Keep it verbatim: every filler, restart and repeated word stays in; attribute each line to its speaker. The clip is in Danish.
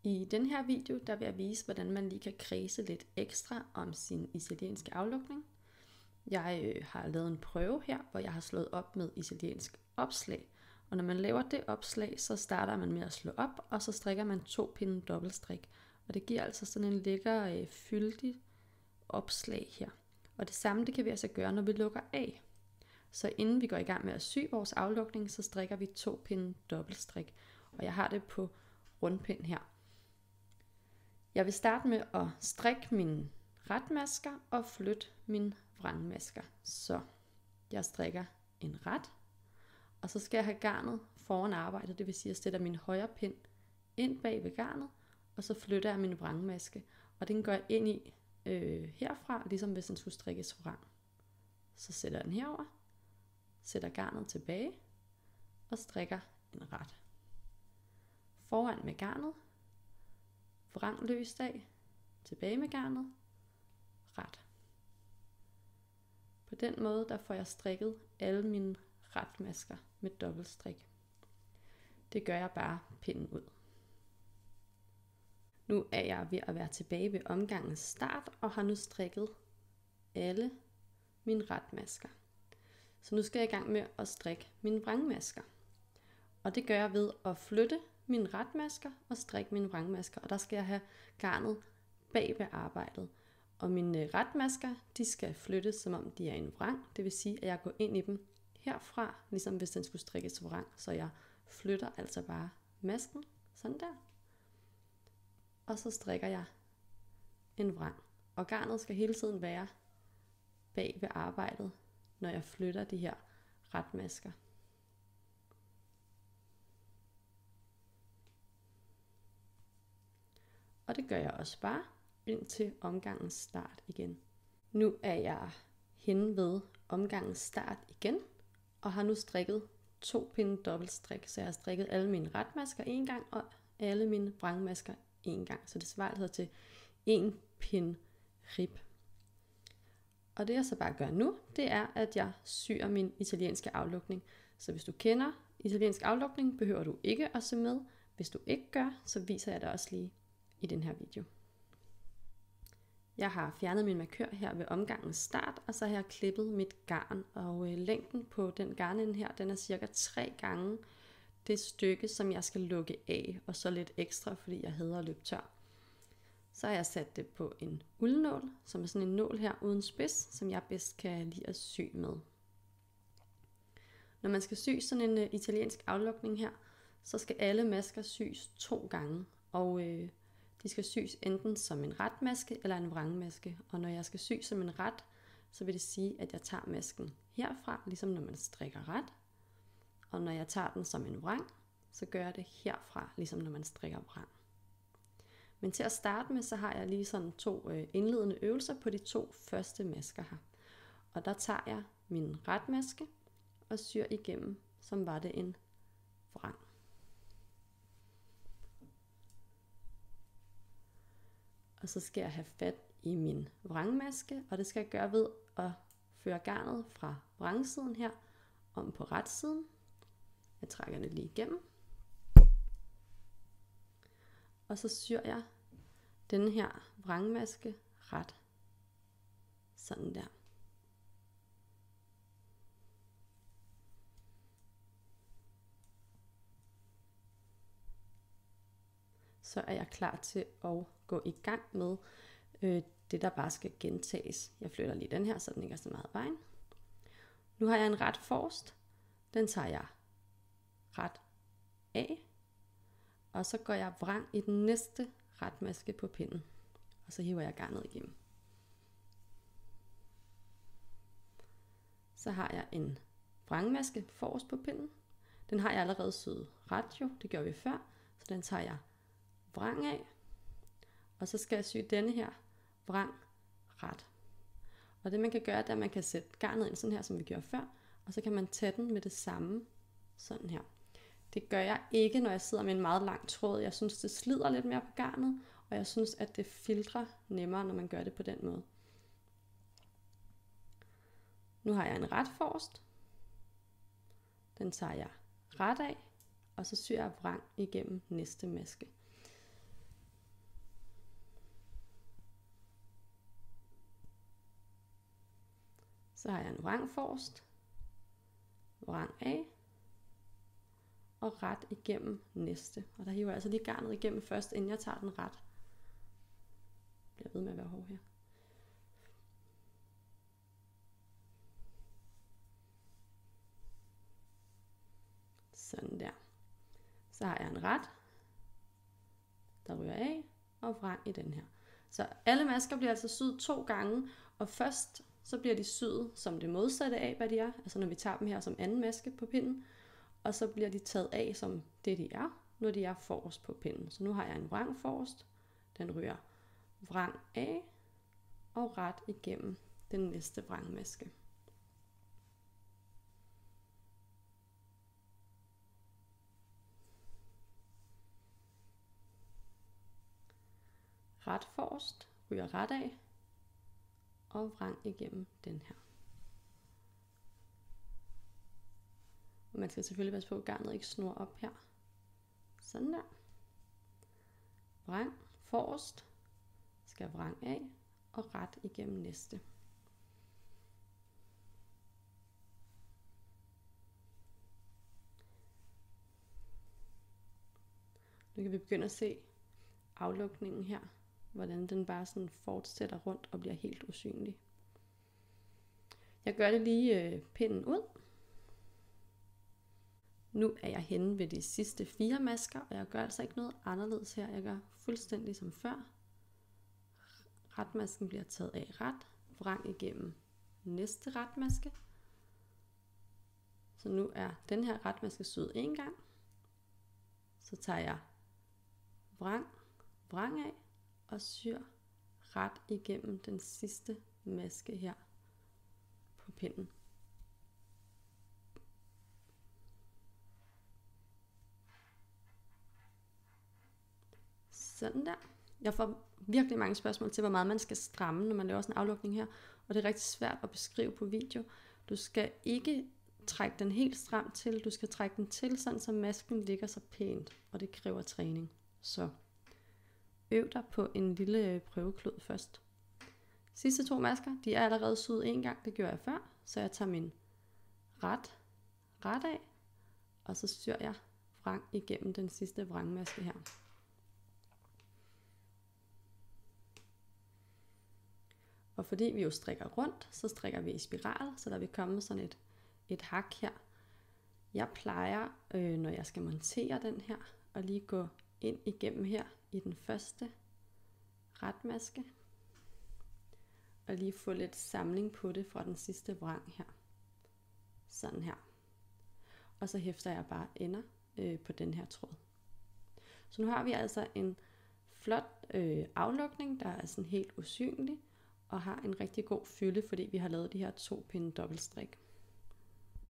Speaker 1: I den her video, der vil jeg vise, hvordan man lige kan kredse lidt ekstra om sin italienske aflukning. Jeg øh, har lavet en prøve her, hvor jeg har slået op med italiensk opslag. Og når man laver det opslag, så starter man med at slå op, og så strikker man to pinde dobbeltstrik. Og det giver altså sådan en lækker, øh, fyldig opslag her. Og det samme det kan vi altså gøre, når vi lukker af. Så inden vi går i gang med at sy vores aflukning, så strikker vi to pinde dobbeltstrik. Og jeg har det på rundpind her. Jeg vil starte med at strikke mine retmasker og flytte mine vrangmasker. Så jeg strikker en ret, og så skal jeg have garnet foran arbejdet, det vil sige at jeg sætter min højre pind ind bag ved garnet, og så flytter jeg min vrangmaske, og den går jeg ind i øh, herfra, ligesom hvis den skulle strikkes vrang. Så sætter jeg den herover, sætter garnet tilbage og strikker en ret. Foran med garnet, vrang løst af, tilbage med garnet, ret. På den måde der får jeg strikket alle mine retmasker med dobbeltstrik. Det gør jeg bare pinden ud. Nu er jeg ved at være tilbage ved omgangens start og har nu strikket alle mine retmasker. Så nu skal jeg i gang med at strikke mine vrangmasker. Og det gør jeg ved at flytte mine retmasker og strikke mine vrangmasker. Og der skal jeg have garnet bag ved arbejdet. Og mine retmasker, de skal flyttes, som om de er en vrang. Det vil sige, at jeg går ind i dem herfra, ligesom hvis den skulle strikkes vrang. Så jeg flytter altså bare masken, sådan der. Og så strikker jeg en vrang. Og garnet skal hele tiden være bag ved arbejdet, når jeg flytter de her retmasker. Og det gør jeg også bare indtil omgangens start igen. Nu er jeg henne ved omgangens start igen, og har nu strikket to pinde dobbeltstrik. Så jeg har strikket alle mine retmasker en gang, og alle mine vrangmasker en gang. Så det svarer altså til en pinde rib. Og det jeg så bare gør nu, det er, at jeg syr min italienske aflukning. Så hvis du kender italiensk aflukning, behøver du ikke at se med. Hvis du ikke gør, så viser jeg det også lige i den her video. Jeg har fjernet min markør her ved omgangens start, og så har jeg klippet mit garn. Og øh, længden på den garnende her, den er cirka tre gange det stykke, som jeg skal lukke af, og så lidt ekstra, fordi jeg hader at løbe tør. Så har jeg sat det på en uldnål, som er sådan en nål her uden spids, som jeg bedst kan lide at sy med. Når man skal sy sådan en uh, italiensk aflukning her, så skal alle masker sys to gange, og øh, de skal sys enten som en retmaske eller en vrangmaske. Og når jeg skal sy som en ret, så vil det sige, at jeg tager masken herfra, ligesom når man strikker ret. Og når jeg tager den som en vrang, så gør jeg det herfra, ligesom når man strikker vrang. Men til at starte med, så har jeg lige sådan to øh, indledende øvelser på de to første masker her. Og der tager jeg min retmaske og syr igennem, som var det en vrang. Og så skal jeg have fat i min vrangmaske, og det skal jeg gøre ved at føre garnet fra vrangsiden her om på retsiden. Jeg trækker det lige igennem. Og så syr jeg denne her vrangmaske ret. Sådan der. Så er jeg klar til at gå i gang med øh, det, der bare skal gentages. Jeg flytter lige den her, så den ikke er så meget vejen. Nu har jeg en ret forrest. Den tager jeg ret af. Og så går jeg vrang i den næste retmaske på pinden. Og så hiver jeg garnet igennem. Så har jeg en vrangmaske forrest på pinden. Den har jeg allerede syet ret jo, det gjorde vi før. Så den tager jeg vrang af. Og så skal jeg sy denne her vrang ret. Og det man kan gøre, det er, at man kan sætte garnet ind sådan her, som vi gjorde før. Og så kan man tage den med det samme, sådan her. Det gør jeg ikke, når jeg sidder med en meget lang tråd. Jeg synes, det slider lidt mere på garnet, og jeg synes, at det filtrer nemmere, når man gør det på den måde. Nu har jeg en ret forrest. Den tager jeg ret af, og så syr jeg vrang igennem næste maske. Så har jeg en vrang forrest, vrang af, og ret igennem næste. Og der hiver jeg altså lige garnet igennem først, inden jeg tager den ret. Jeg bliver ved med at være hård her. Sådan der. Så har jeg en ret, der ryger af, og vrang i den her. Så alle masker bliver altså syet to gange, og først så bliver de syet som det modsatte af, hvad de er. Altså når vi tager dem her som anden maske på pinden, og så bliver de taget af som det de er, når de er forrest på pinden. Så nu har jeg en vrang forrest, den ryger vrang af, og ret igennem den næste vrangmaske. Ret forrest, ryger ret af, og vrang igennem den her. Og man skal selvfølgelig passe på, at garnet ikke snor op her. Sådan der. Vrang forrest, skal vrang af, og ret igennem næste. Nu kan vi begynde at se aflukningen her, hvordan den bare sådan fortsætter rundt og bliver helt usynlig. Jeg gør det lige øh, pinden ud. Nu er jeg henne ved de sidste fire masker, og jeg gør altså ikke noget anderledes her. Jeg gør fuldstændig som før. Retmasken bliver taget af ret, vrang igennem næste retmaske. Så nu er den her retmaske syet en gang. Så tager jeg vrang, vrang af og syr ret igennem den sidste maske her på pinden. Sådan der. Jeg får virkelig mange spørgsmål til, hvor meget man skal stramme, når man laver sådan en aflukning her. Og det er rigtig svært at beskrive på video. Du skal ikke trække den helt stram til. Du skal trække den til, sådan så masken ligger så pænt. Og det kræver træning. Så øv dig på en lille prøveklud først. Sidste to masker, de er allerede syet en gang. Det gjorde jeg før. Så jeg tager min ret, ret af. Og så syr jeg vrang igennem den sidste vrangmaske her. Og fordi vi jo strikker rundt, så strikker vi i spiral, så der vil komme sådan et, et hak her. Jeg plejer, øh, når jeg skal montere den her, at lige gå ind igennem her i den første retmaske. Og lige få lidt samling på det fra den sidste vrang her. Sådan her. Og så hæfter jeg bare ender øh, på den her tråd. Så nu har vi altså en flot øh, aflukning, der er sådan helt usynlig. Og har en rigtig god fylde, fordi vi har lavet de her to pinde dobbeltstrik.